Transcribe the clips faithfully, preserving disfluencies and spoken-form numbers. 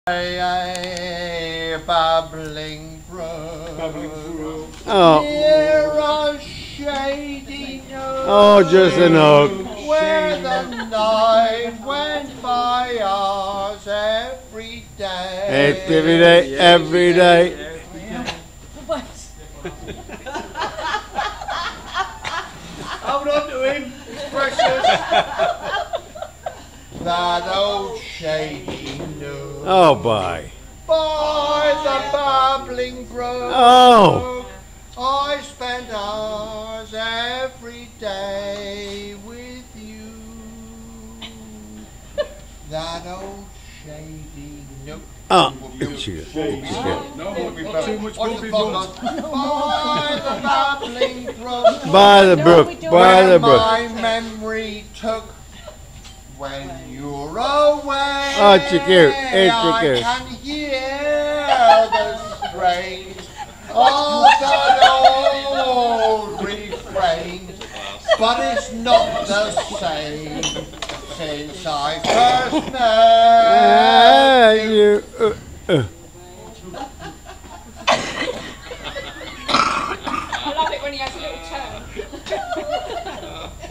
A babbling brook Oh. near a shady nook. Oh, just a nook. Where the night went by us every day. Every day, every day. Hold on to him, precious. That old shady nook. Oh, bye. By the babbling brook. Oh. I spend hours every day with you. That old shady nook. Oh, shit. No more, too much What the bumpy fuck? bumps. By the babbling brook. By the brook, by the brook. My memory took when you're away. Oh, it's cute, it's I cute. can hear the strains of that old refrain, but it's not the same since I first Ah, met you. you. Uh, uh. I love it when he has a little turn.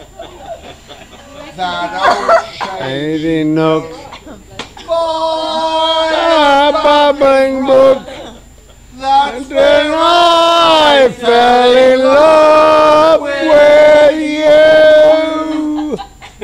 That old shady Shady nook. boy, Ah, babbling brook. that's Then where I fell in love with you.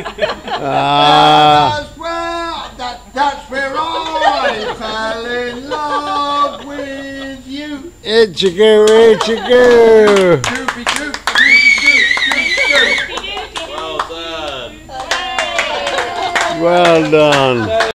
Ah. That's where, that, that's where I fell in love with you. It's a go, it's a go. Doopy doop, doopy doop, doop doop. Well done. Well done.